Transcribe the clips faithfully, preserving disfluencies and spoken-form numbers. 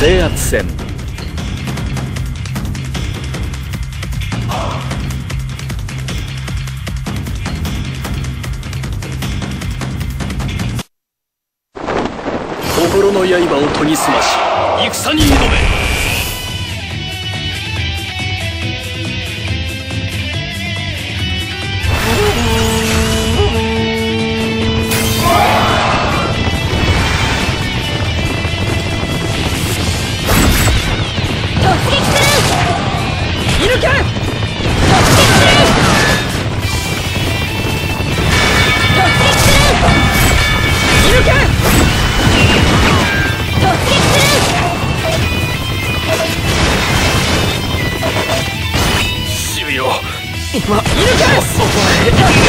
制圧戦。心の刃を研ぎ澄まし戦に挑め。今、いるか！そこへ突撃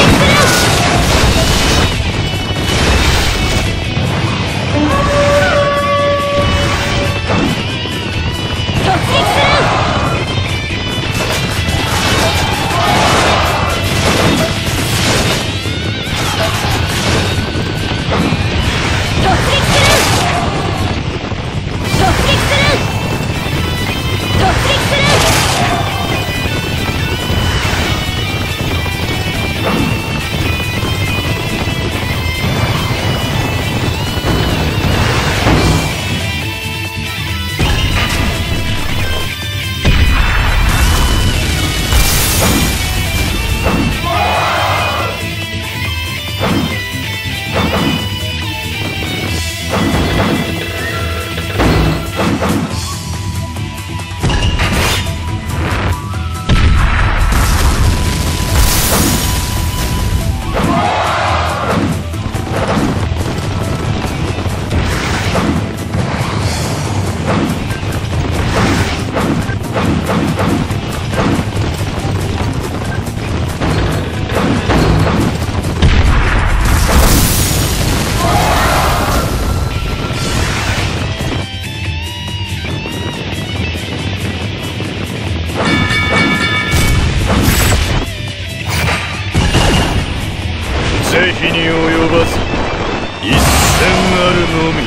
是非に及ばず一戦あるのみ。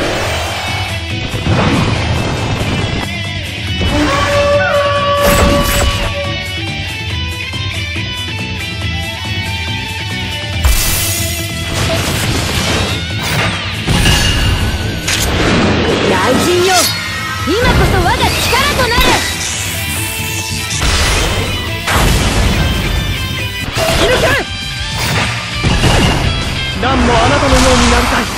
雷神よ、今こそ我が力となる。 いるか！何もあなたのようになりたい。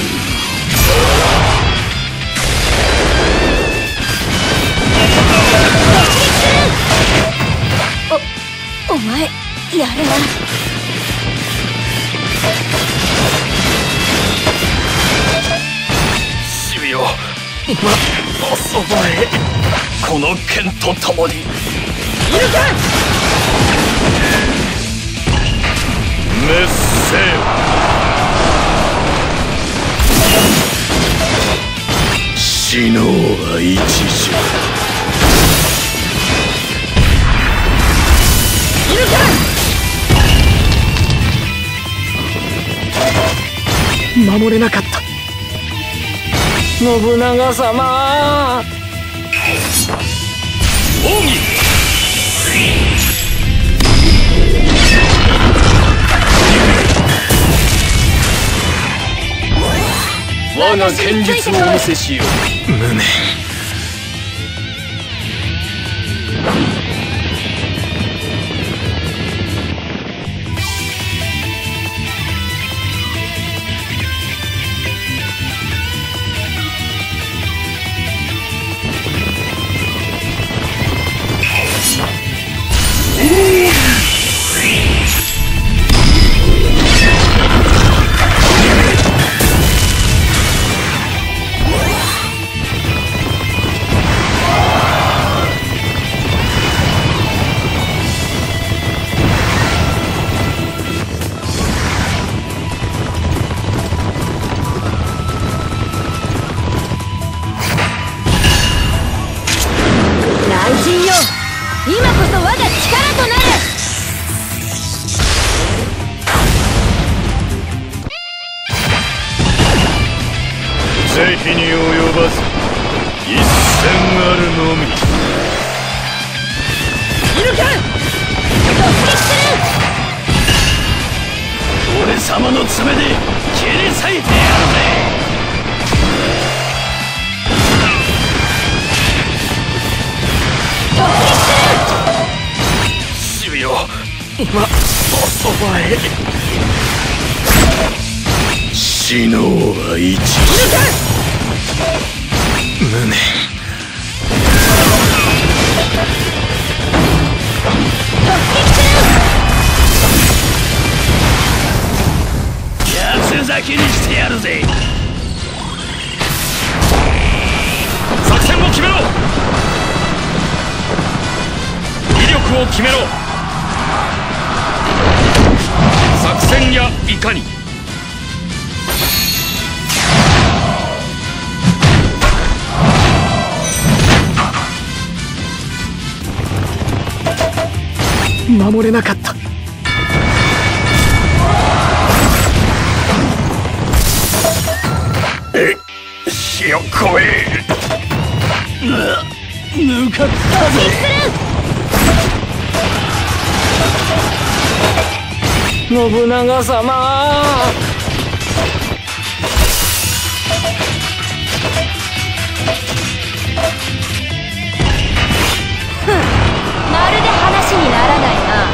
お、お前、やるな。 シビよ、今、おそばへ、この剣と共に。いるか！滅せよ。死のうは一時。いるか！守れなかった。信長様。奥義！我が剣術をお見せしよう。無念。 様の爪で切り裂いてやるぜ。主よ、今おそばへ。死のは一無念。八つ咲きにしてやるぜ。作戦を決めろ。威力を決めろ。作戦やいかに。守れなかった。え、ひよこえ。抜かったぜ。信長様。 まるで話にならないな。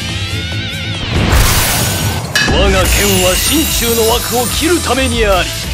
我が剣は心中の枠を切るためにあり、